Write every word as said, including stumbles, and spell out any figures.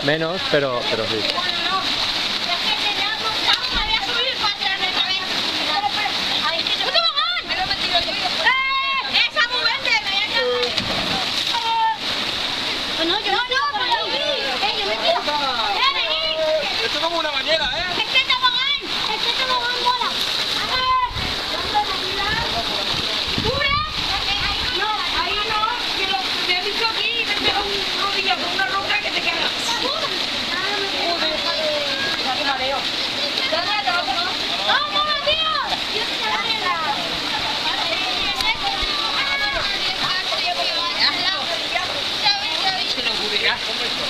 Menos, pero, pero sí. No, yo no, no, por ahí. Eh, yo me tiro. Esto es como una bañera, ¿eh? Este tobogán, este tobogán mola. ¿Cubre? No, ahí no. Pero me he visto aquí y me he pegado un rodillo con una roca que te cagas. ¡Qué mareo! ¡Vamos, tío! Se lo ocurrirá.